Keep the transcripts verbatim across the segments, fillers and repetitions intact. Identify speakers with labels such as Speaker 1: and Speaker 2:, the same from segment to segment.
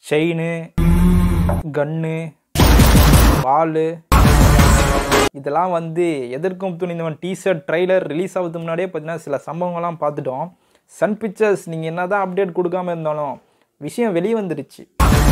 Speaker 1: Chain, கன்னு, பால் இதெல்லாம் வந்து எதற்கும் துணிந்தவன் டீசர்ட் ட்ரைலர் ரிலீஸ் ஆகிறதுக்கு முன்னாடியே பார்த்தீங்கன்னா சில சம்பவங்கள்லாம் பார்த்துட்டோம். சன் பிக்சர்ஸ் நீங்கள் என்ன தான் அப்டேட் கொடுக்காம இருந்தாலும் விஷயம் வெளியே வந்துடுச்சு.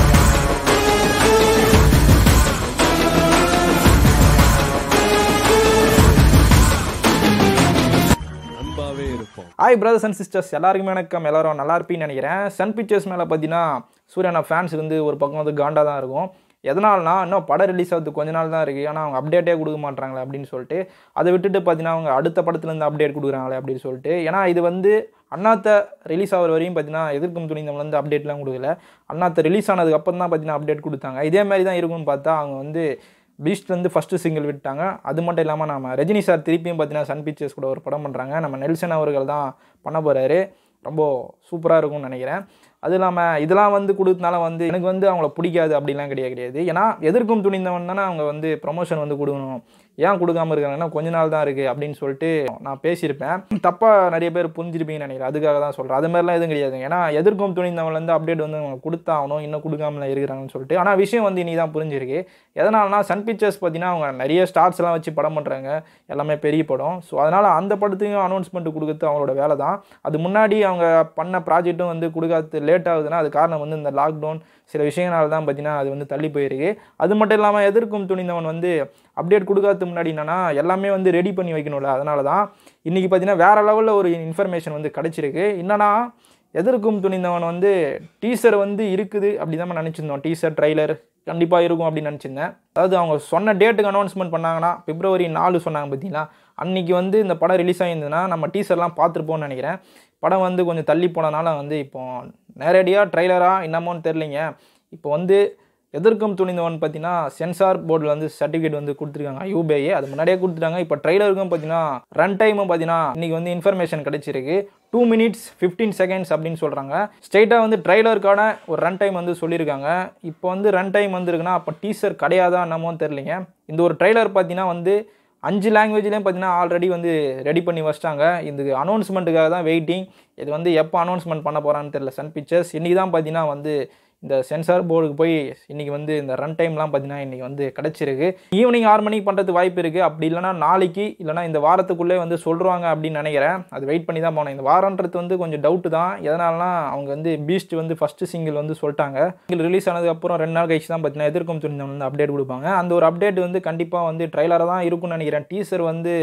Speaker 1: ஹாய் பிரதர்ஸ் அண்ட் சிஸ்டர்ஸ், எல்லாருக்குமே வணக்கம். எல்லாரும் நல்லா இருப்பீங்கன்னு நினைக்கிறேன். சன் பிக்சர்ஸ் மேலே பார்த்தீங்கன்னா சூர்யானா ஃபேன்ஸ் வந்து ஒரு பக்கம் வந்து காண்டாக தான் இருக்கும். எதனால்னா இன்னும் படம் ரிலீஸ் ஆகிறதுக்கு கொஞ்ச நாள் தான் இருக்குது, ஆனால் அவங்க அப்டேட்டே கொடுக்க மாட்டாங்களே அப்படின்னு சொல்லிட்டு அதை விட்டுட்டு பார்த்தீங்கன்னா அவங்க அடுத்த படத்துலேருந்து அப்டேட் கொடுக்குறாங்களே அப்படின்னு சொல்லிட்டு. ஏன்னா இது வந்து அண்ணாத்த ரிலீஸ் ஆகிற வரையும் பார்த்தீங்கன்னா எதிர்க்கும் துணிந்தவங்க வந்து அப்டேட்லாம் கொடுக்கல. அண்ணாத்த ரிலீஸ் ஆனதுக்கு அப்புறம் தான் பார்த்தீங்கன்னா அப்டேட் கொடுத்தாங்க. இதே மாதிரி தான் இருக்கும்னு பார்த்தா அவங்க வந்து பீஸ்ட்லேருந்து ஃபஸ்ட்டு சிங்கிள் விட்டாங்க. அது மட்டும் இல்லாமல் நம்ம ரஜினி சார் திருப்பியும் பார்த்தீங்கன்னா சன் பிக்சர்ஸ் கூட ஒரு படம் பண்ணுறாங்க. நம்ம நெல்சன் அவர்கள் தான் பண்ண போகிறாரு. ரொம்ப சூப்பராக இருக்கும்னு நினைக்கிறேன். அது இல்லாமல் இதெல்லாம் வந்து கொடுத்தனால வந்து எனக்கு வந்து அவங்கள பிடிக்காது அப்படிலாம் கிடையாது கிடையாது ஏன்னா எதிர்க்கும் துணிந்தவன் தானே அவங்க வந்து ப்ரொமோஷன் வந்து கொடுக்கணும். ஏன் கொடுக்காமல் இருக்காங்கன்னா கொஞ்ச நாள் தான் இருக்குது அப்படின்னு சொல்லிட்டு நான் பேசியிருப்பேன். தப்பாக நிறைய பேர் புரிஞ்சிருப்பீங்கன்னு நினைக்கிறேன். அதுக்காக தான் சொல்கிறேன். அது மாதிரிலாம் எதுவும் கிடையாது. ஏன்னா எதிர்க்கும் துணிந்தவன்லேருந்து அப்டேட் வந்து அவங்க கொடுத்தாகணும், இன்னும் கொடுக்காமல இருக்கிறாங்கன்னு சொல்லிட்டு. ஆனால் விஷயம் வந்து இனி தான் புரிஞ்சிருக்கு. எதனால்னா சன் பிக்சர்ஸ் பார்த்தீங்கன்னா அவங்க நிறைய ஸ்டார்ஸ்லாம் வச்சு படம் பண்ணுறாங்க, எல்லாமே பெரிய படம். ஸோ அதனால் அந்த படத்தையும் அனௌன்ஸ்மெண்ட் கொடுக்குறது அவங்களோட வேலை தான். அது முன்னாடி அவங்க பண்ண ப்ராஜெக்ட்டும் வந்து கொடுக்காது லேட் ஆகுதுன்னா அது காரணம் வந்து இந்த லாக்டவுன் சில விஷயங்களால தான் பார்த்தீங்கன்னா அது வந்து தள்ளி போயிருக்கு. அது மட்டும் இல்லாமல் எதிர்க்கும் துணிந்தவன் வந்து அப்டேட் கொடுக்காததுக்கு முன்னாடி என்னன்னா எல்லாமே வந்து ரெடி பண்ணி வைக்கணும்ல. அதனால தான் இன்றைக்கி பார்த்தீங்கன்னா வேறு லெவலில் ஒரு இன்ஃபர்மேஷன் வந்து கிடச்சிருக்கு. என்னன்னா எதிர்க்கும் துணிந்தவன் வந்து டீசர் வந்து இருக்குது அப்படி தான் நினச்சிருந்தோம். டீசர் ட்ரைலர் கண்டிப்பாக இருக்கும் அப்படின்னு நினச்சிருந்தேன். அதாவது அவங்க சொன்ன டேட்டுக்கு அனௌன்ஸ்மெண்ட் பண்ணாங்கன்னா பிப்ரவரி நாலு சொன்னாங்க பார்த்தீங்களா, அன்றைக்கி வந்து இந்த படம் ரிலீஸ் ஆகியிருந்ததுன்னா நம்ம டீசர்லாம் பார்த்துருப்போம்னு நினைக்கிறேன். படம் வந்து கொஞ்சம் தள்ளி போனதுனால வந்து இப்போ நேரடியாக ட்ரைலராக என்னமோன்னு தெரிலிங்க. இப்போ வந்து எதிர்க்கும் துணிந்தவன் பார்த்தீங்கன்னா சென்சார் போர்டில் வந்து சர்டிஃபிகேட் வந்து கொடுத்துருக்காங்க, யூபிஐ. அது முன்னாடியே கொடுத்துட்டாங்க. இப்போ ட்ரைலருக்கும் பார்த்தீங்கன்னா ரன் டைமும் பார்த்தீங்கன்னா இன்றைக்கி வந்து இன்ஃபர்மேஷன் கிடச்சிருக்கு. டூ மினிட்ஸ் ஃபிஃப்டீன் செகண்ட்ஸ் அப்படின்னு சொல்கிறாங்க. ஸ்ட்ரைட்டாக வந்து ட்ரைலருக்கான ஒரு ரன் டைம் வந்து சொல்லியிருக்காங்க. இப்போ வந்து ரன் டைம் வந்துருக்குன்னா அப்போ டீசர் கிடையாதா என்னமோன்னு தெரிலிங்க. இந்த ஒரு ட்ரைலர் பார்த்தீங்கன்னா வந்து அஞ்சு லாங்குவேஜ்லேயும் பார்த்தீங்கன்னா ஆல்ரெடி வந்து ரெடி பண்ணி வச்சிட்டாங்க. இந்த அனௌன்ஸ்மெண்ட்டுக்காக தான் வெயிட்டிங். இது வந்து எப்போ அனௌன்ஸ்மெண்ட் பண்ண போகிறான்னு தெரியல சன் பிக்சர்ஸ். இன்றைக்கி தான் பார்த்தீங்கன்னா வந்து இந்த சென்சார் போர்டுக்கு போய் இன்றைக்கி வந்து இந்த ரன் டைம்லாம் பார்த்தீங்கன்னா இன்றைக்கி வந்து கிடச்சிருக்கு. ஈவினிங் ஆறு மணிக்கு பண்ணுறது வாய்ப்பு இருக்குது. அப்படி இல்லைனா நாளைக்கு இல்லைனா இந்த வாரத்துக்குள்ளே வந்து சொல்கிறாங்க அப்படின்னு நினைக்கிறேன். அது வெயிட் பண்ணி தான் போனேன். இந்த வாரன்றது வந்து கொஞ்சம் டவுட்டு தான். எதனாலனா அவங்க வந்து பீஸ்ட் வந்து ஃபஸ்ட்டு சிங்கிள் வந்து சொல்லிட்டாங்க. சிங்கிள் ரிலீஸ் ஆனதுக்கப்புறம் ரெண்டு நாள் கழிச்சு தான் பார்த்தீங்கன்னா எதிர்க்கும் துணிந்தவன் வந்து அப்டேட் கொடுப்பாங்க. அந்த ஒரு அப்டேட் வந்து கண்டிப்பாக வந்து ட்ரைலராக தான் இருக்கும்னு நினைக்கிறேன். டீசர் வந்து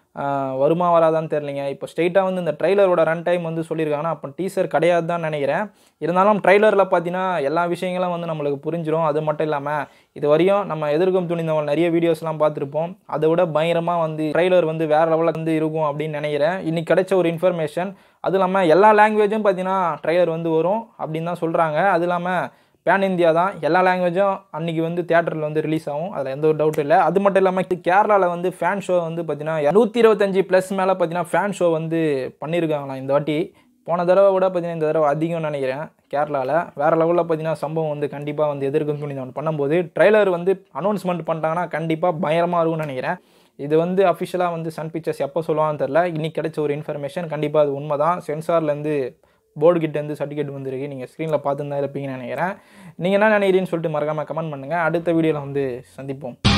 Speaker 1: வருமா வராதான்னு தெரிலிங்க. இப்போ ஸ்ட்ரெயிட்டாக வந்து இந்த ட்ரைலரோட ரன் டைம் வந்து சொல்லியிருக்காங்கன்னா அப்போ டீசர் கிடையாது தான் நினைக்கிறேன். இருந்தாலும் ட்ரைலரில் பார்த்தீங்கன்னா எல்லா விஷயங்களும் வந்து நம்மளுக்கு புரிஞ்சிடும். அது மட்டும் இல்லாமல் இது வரையும் நம்ம எதிர்க்கும் துணிந்தவன் நிறைய வீடியோஸ்லாம் பார்த்துருப்போம். அதை விட பயங்கரமாக வந்து ட்ரைலர் வந்து வேறு லெவலில் வந்து இருக்கும் அப்படின்னு நினைக்கிறேன். இன்றைக்கி கிடைச்ச ஒரு இன்ஃபர்மேஷன். அது இல்லாமல் எல்லா லாங்குவேஜும் பார்த்தீங்கன்னா ட்ரைலர் வந்து வரும் அப்படின்னு தான் சொல்கிறாங்க. அது இல்லாமல் பேன் இந்தியா தான், எல்லா லாங்குவேஜும் அன்றைக்கி வந்து தியேட்டரில் வந்து ரிலீஸ் ஆகும். அதில் எந்த ஒரு டவுட்டும் இல்லை. அது மட்டும் இல்லாமல் கேரளாவில் வந்து ஃபேன் ஷோ வந்து பார்த்தீங்கன்னா நூற்றி இருபத்தஞ்சி ப்ளஸ் மேலே பார்த்தீங்கன்னா ஃபேன் ஷோ வந்து பண்ணியிருக்காங்களாம் இந்த வாட்டி. போன தடவை விட பார்த்தீங்கன்னா இந்த தடவை அதிகம்னு நினைக்கிறேன். கேரளாவில் வேறு லெவலில் பார்த்தீங்கன்னா சம்பவம் வந்து கண்டிப்பாக வந்து எதிர்க்கும் துணிந்தவன் பண்ணும்போது ட்ரைலர் வந்து அனௌன்ஸ்மெண்ட் பண்ணிட்டாங்கன்னா கண்டிப்பாக பயங்கரமாக இருக்கும்னு நினைக்கிறேன். இது வந்து அஃபிஷியலாக வந்து சன் பிக்சர்ஸ் எப்போ சொல்லுவான்னு தெரில. இன்றைக்கி கிடைச்ச ஒரு இன்ஃபர்மேஷன் கண்டிப்பாக அது உண்மை தான். சென்சார்லேருந்து போர்டு கிட்டேருந்து சர்டிஃபிகேட் வந்துருக்கு. நீங்கள் ஸ்க்ரீனில் பார்த்துருந்தா இருப்பீங்கன்னு நினைக்கிறேன். நீங்கள் என்ன நினைக்கிறீங்கன்னு சொல்லிட்டு மறக்காமல் கமெண்ட் பண்ணுங்கள். அடுத்த வீடியோவில் வந்து சந்திப்போம்.